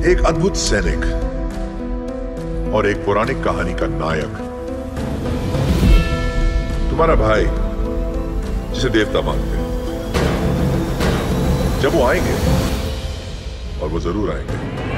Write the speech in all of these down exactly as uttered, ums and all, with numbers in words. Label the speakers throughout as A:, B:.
A: एक अद्भुत सैनिक और एक पौराणिक कहानी का नायक, तुम्हारा भाई जिसे देवता मानते हैं। जब वो आएंगे, और वो जरूर आएंगे,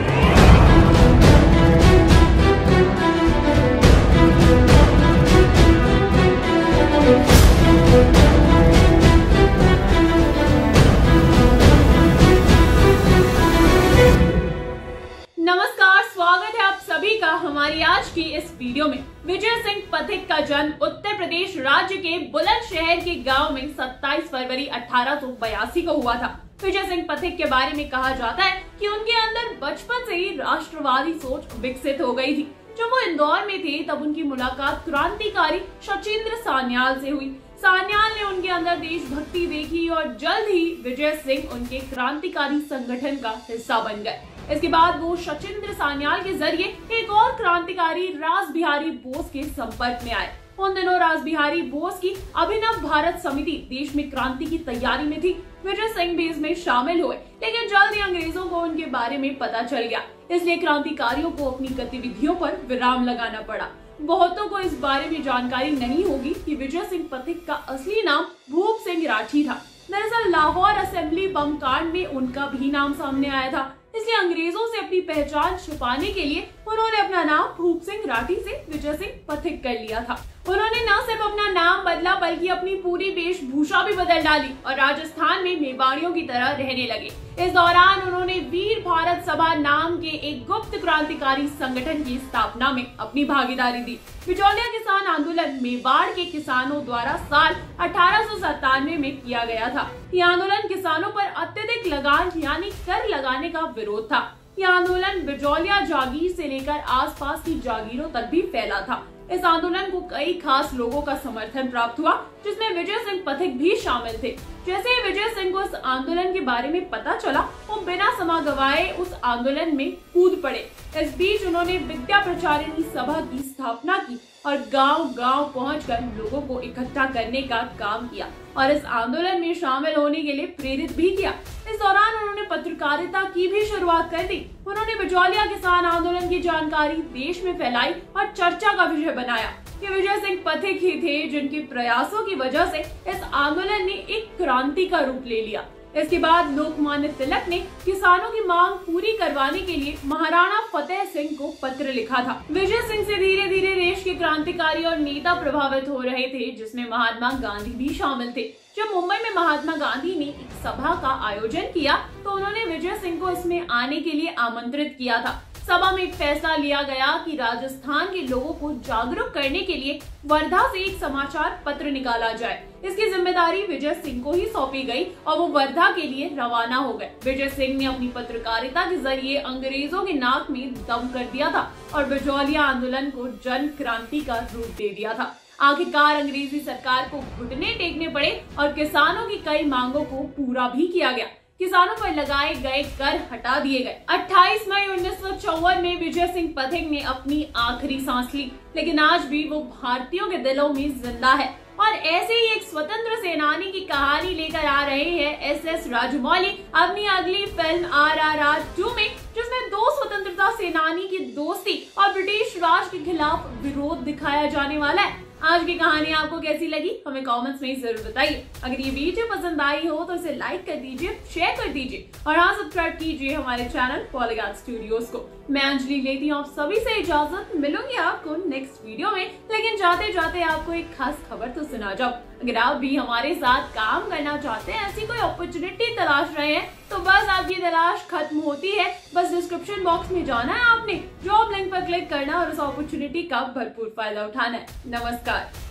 B: नमस्कार, स्वागत है आप सभी का हमारी आज की इस वीडियो में। विजय सिंह पथिक का जन्म उत्तर प्रदेश राज्य के बुलंदशहर के गांव में सत्ताईस फरवरी अठारह सौ बयासी को हुआ था। विजय सिंह पथिक के बारे में कहा जाता है कि उनके अंदर बचपन से ही राष्ट्रवादी सोच विकसित हो गई थी। जब वो इंदौर में थे तब उनकी मुलाकात क्रांतिकारी सचिंद्र सान्याल से हुई। सान्याल ने उनके अंदर देशभक्ति देखी और जल्द ही विजय सिंह उनके क्रांतिकारी संगठन का हिस्सा बन गए। इसके बाद वो सचिंद्र सान्याल के जरिए एक और क्रांतिकारी रासबिहारी बोस के संपर्क में आए। उन दिनों रासबिहारी बोस की अभिनव भारत समिति देश में क्रांति की तैयारी में थी। विजय सिंह भी इसमें शामिल हुए, लेकिन जल्द ही अंग्रेजों को उनके बारे में पता चल गया, इसलिए क्रांतिकारियों को अपनी गतिविधियों पर विराम लगाना पड़ा। बहुतों को इस बारे में जानकारी नहीं होगी कि विजय सिंह पथिक का असली नाम भूप सिंह राठी था। दरअसल लाहौर असेंबली बम कांड में उनका भी नाम सामने आया था, इसलिए अंग्रेजों से अपनी पहचान छुपाने के लिए उन्होंने अपना नाम भूप सिंह राठी से विजय सिंह पथिक कर लिया था। उन्होंने न सिर्फ अपना नाम बदला बल्कि अपनी पूरी वेशभूषा भी बदल डाली और राजस्थान में मेवाड़ियों की तरह रहने लगे। इस दौरान उन्होंने वीर भारत सभा नाम के एक गुप्त क्रांतिकारी संगठन की स्थापना में अपनी भागीदारी दी। बिचौलिया किसान आंदोलन मेवाड़ के किसानों द्वारा साल अठारह सौ सत्तानवे में किया गया था। यह आंदोलन किसानों पर अत्यधिक लगान यानी कर लगाने का विरोध था। यह आंदोलन बिचौलिया जागीर से लेकर आसपास की जागीरों तक भी फैला था। इस आंदोलन को कई खास लोगों का समर्थन प्राप्त हुआ, जिसमें विजय सिंह पथिक भी शामिल थे। जैसे ही विजय सिंह को इस आंदोलन के बारे में पता चला, वो बिना समय गवाए उस आंदोलन में कूद पड़े। इस बीच उन्होंने विद्या प्रचारिणी सभा की स्थापना की और गांव-गांव पहुंचकर लोगों को इकट्ठा करने का काम किया और इस आंदोलन में शामिल होने के लिए प्रेरित भी किया। इस दौरान उन्होंने पत्रकारिता की भी शुरुआत कर दी। उन्होंने बिचौलिया किसान आंदोलन की जानकारी देश में फैलाई और चर्चा का विषय बनाया। ये विजय सिंह पथिक ही थे जिनके प्रयासों की वजह से इस आंदोलन ने एक क्रांति का रूप ले लिया। इसके बाद लोकमान्य तिलक ने किसानों की मांग पूरी करवाने के लिए महाराणा फतेह सिंह को पत्र लिखा था। विजय सिंह से धीरे धीरे देश के क्रांतिकारी और नेता प्रभावित हो रहे थे, जिसमें महात्मा गांधी भी शामिल थे। जब मुंबई में महात्मा गांधी ने एक सभा का आयोजन किया तो उन्होंने विजय सिंह को इसमें आने के लिए आमंत्रित किया था। सभा में एक फैसला लिया गया कि राजस्थान के लोगों को जागरूक करने के लिए वर्धा से एक समाचार पत्र निकाला जाए। इसकी जिम्मेदारी विजय सिंह को ही सौंपी गई और वो वर्धा के लिए रवाना हो गए। विजय सिंह ने अपनी पत्रकारिता के जरिए अंग्रेजों के नाक में दम कर दिया था और बिचौलिया आंदोलन को जन क्रांति का रूप दे दिया था। आखिरकार अंग्रेजी सरकार को घुटने टेकने पड़े और किसानों की कई मांगों को पूरा भी किया गया। किसानों पर लगाए गए कर हटा दिए गए। अट्ठाईस मई उन्नीस सौ चौवन में विजय सिंह पथिक ने अपनी आखिरी सांस ली, लेकिन आज भी वो भारतीयों के दिलों में जिंदा है। और ऐसे ही एक स्वतंत्र सेनानी की कहानी लेकर आ रहे हैं एस एस राजमौली अपनी अगली film R R R two में, जिसमें दो स्वतंत्रता सेनानी की दोस्ती और ब्रिटिश राज के खिलाफ विरोध दिखाया जाने वाला है। आज की कहानी आपको कैसी लगी हमें कमेंट्स में जरूर बताइए। अगर ये वीडियो पसंद आई हो तो इसे लाइक कर दीजिए, शेयर कर दीजिए और हाँ सब्सक्राइब कीजिए हमारे चैनल पॉलीगॉन स्टूडियोज को। मैं अंजलि लेती हूँ आप सभी से इजाजत, मिलूंगी आपको नेक्स्ट वीडियो में। लेकिन जाते जाते आपको एक खास खबर तो सुना जाऊं। अगर आप भी हमारे साथ काम करना चाहते हैं, ऐसी कोई अपॉर्चुनिटी तलाश रहे हैं, तो बस आपकी तलाश खत्म होती है। बस डिस्क्रिप्शन बॉक्स में जाना है, आपने जॉब लिंक पर क्लिक करना और उस अपॉर्चुनिटी का भरपूर फायदा उठाना है। नमस्कार।